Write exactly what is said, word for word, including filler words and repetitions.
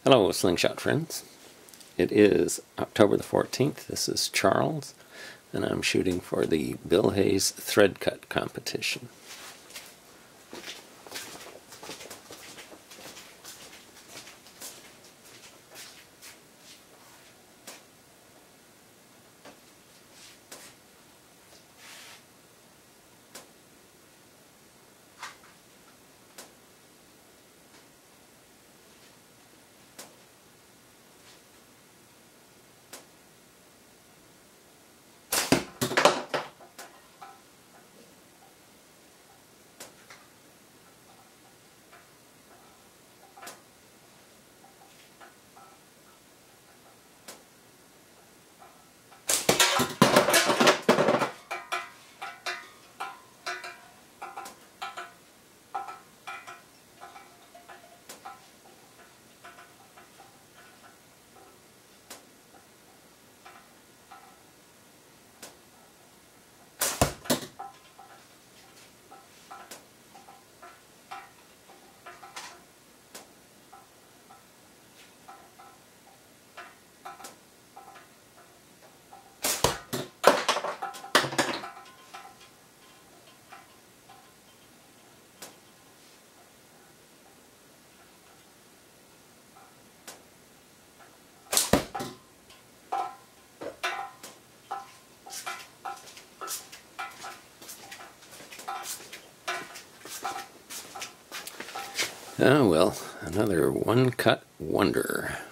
Hello, Slingshot friends. It is October the fourteenth. This is Charles, and I'm shooting for the Bill Hayes thread cut competition. Oh well, another one-cut wonder.